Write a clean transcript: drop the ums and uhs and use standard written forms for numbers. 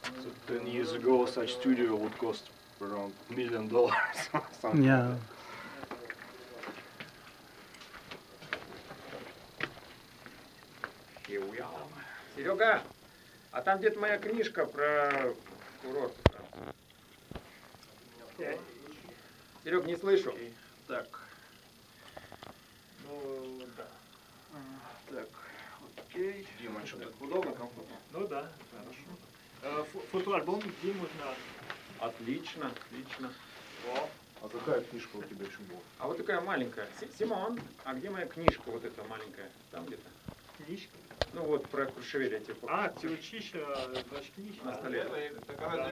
So 10 years ago, such studio would cost around $1 million. Something Yeah. like that. Here we are. Серега, а там где-то моя книжка про курорт. Серег, не слышу. Так. Ну, да. Так, окей. Дима, что так удобно, комфортно? Ну да, хорошо. Фотоальбом где можно? Отлично, отлично. А какая книжка у тебя еще была? А вот такая маленькая. Симон, а где моя книжка вот эта маленькая? Там где-то. Книжка? Ну вот про Куршевеля. А, ты учишь, значит, книжка? На столе. Такая